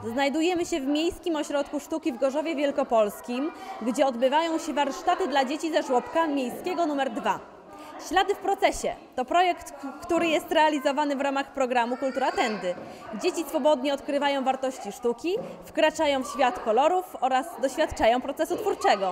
Znajdujemy się w Miejskim Ośrodku Sztuki w Gorzowie Wielkopolskim, gdzie odbywają się warsztaty dla dzieci ze żłobka miejskiego nr 2. Ślady w procesie to projekt, który jest realizowany w ramach programu Kultura Tędy. Dzieci swobodnie odkrywają wartości sztuki, wkraczają w świat kolorów oraz doświadczają procesu twórczego.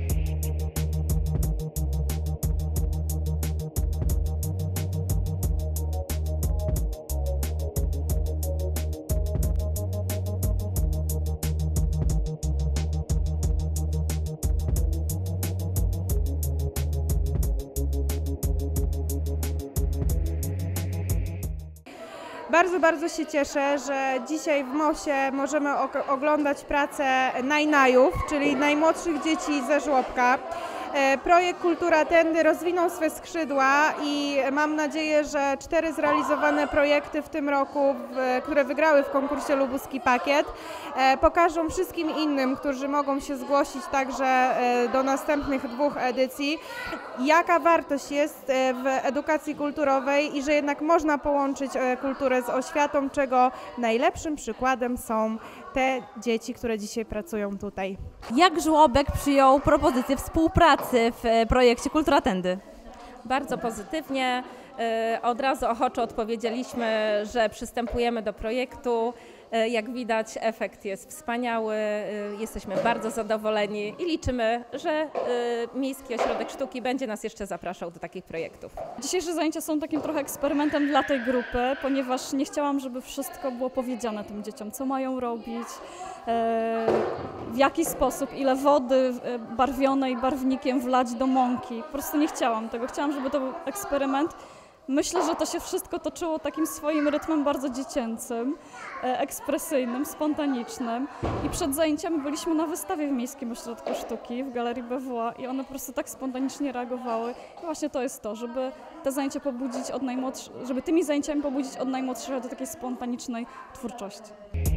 Bardzo się cieszę, że dzisiaj w MOS-ie możemy oglądać pracę najnajów, czyli najmłodszych dzieci ze żłobka. Projekt Kultura Tędy rozwinął swe skrzydła i mam nadzieję, że 4 zrealizowane projekty w tym roku, które wygrały w konkursie Lubuski Pakiet, pokażą wszystkim innym, którzy mogą się zgłosić także do następnych 2 edycji, jaka wartość jest w edukacji kulturowej i że jednak można połączyć kulturę z oświatą, czego najlepszym przykładem są te dzieci, które dzisiaj pracują tutaj. Jak żłobek przyjął propozycję współpracy w projekcie Kultura Tędy? Bardzo pozytywnie. Od razu ochoczo odpowiedzieliśmy, że przystępujemy do projektu. Jak widać, efekt jest wspaniały, jesteśmy bardzo zadowoleni i liczymy, że Miejski Ośrodek Sztuki będzie nas jeszcze zapraszał do takich projektów. Dzisiejsze zajęcia są takim trochę eksperymentem dla tej grupy, ponieważ nie chciałam, żeby wszystko było powiedziane tym dzieciom, co mają robić, w jaki sposób, ile wody barwionej barwnikiem wlać do mąki. Po prostu nie chciałam tego, chciałam, żeby to był eksperyment. Myślę, że to się wszystko toczyło takim swoim rytmem bardzo dziecięcym, ekspresyjnym, spontanicznym i przed zajęciami byliśmy na wystawie w Miejskim Ośrodku Sztuki w Galerii BWA i one po prostu tak spontanicznie reagowały i właśnie to jest to, żeby te zajęcia pobudzić żeby tymi zajęciami pobudzić od najmłodszych do takiej spontanicznej twórczości.